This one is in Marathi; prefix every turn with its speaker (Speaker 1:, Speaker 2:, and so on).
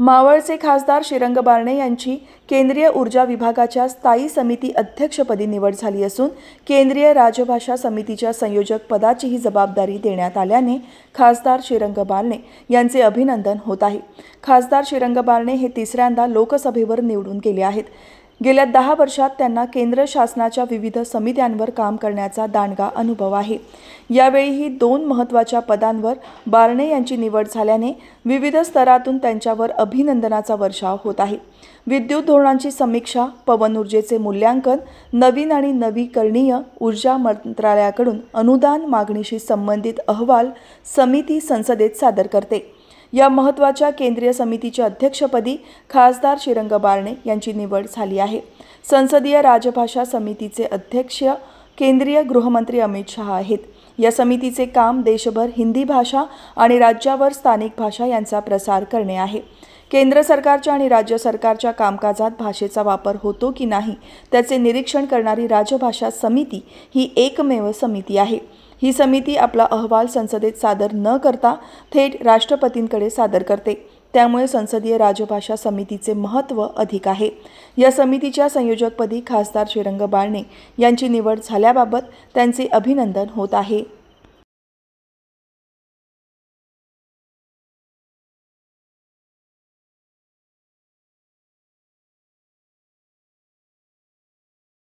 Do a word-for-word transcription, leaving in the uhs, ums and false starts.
Speaker 1: मावळचे खासदार श्रीरंग बारणे यांची केंद्रीय ऊर्जा विभागाच्या स्थायी समिती अध्यक्षपदी निवड झाली असून केंद्रीय राजभाषा समितीच्या संयोजक पदाचीही जबाबदारी देण्यात आल्याने खासदार श्रीरंग बारणे यांचे अभिनंदन होत आहे। खासदार श्रीरंग बारणे हे तिसऱ्यांदा लोकसभेवर निवडून गेले आहेत। गेल्या दहा वर्षात त्यांना केंद्र शासनाच्या विविध समित्यांवर काम करण्याचा दांडगा अनुभव आहे। यावेळीही दोन महत्त्वाच्या पदांवर बारणे यांची निवड झाल्याने विविध स्तरातून त्यांच्यावर अभिनंदनाचा वर्षाव होत आहे। विद्युत धोरणांची समीक्षा, पवन ऊर्जेचे मूल्यांकन, नवीन आणि नवीकरणीय ऊर्जा मंत्रालयाकडून अनुदान मागणीशी संबंधित अहवाल समिती संसदेत सादर करते। या महत्त्वाच्या केंद्रीय समितीच्या अध्यक्षपदी खासदार श्रीरंग बारणे यांची निवड झाली आहे। संसदीय राजभाषा समितीचे अध्यक्ष केंद्रीय गृहमंत्री अमित शहा आहेत। या समितीचे काम देशभर हिंदी भाषा आणि राज्यावर स्थानिक भाषा यांचा प्रसार करणे आहे। केंद्र सरकारच्या आणि राज्य सरकारच्या कामकाजात भाषेचा वापर होतो की नाही त्याचे निरीक्षण करणारी राजभाषा समिती ही एकमेव समिती आहे। ही समिती आपला अहवाल संसदेत सादर न करता थेट राष्ट्रपतींकडे सादर करते। त्यामुळे संसदीय राजभाषा समितीचे महत्त्व अधिक आहे। या समितीच्या संयोजकपदी खासदार श्रीरंग बारणे यांची निवड झाल्याबाबत त्यांचे अभिनंदन होत आहे।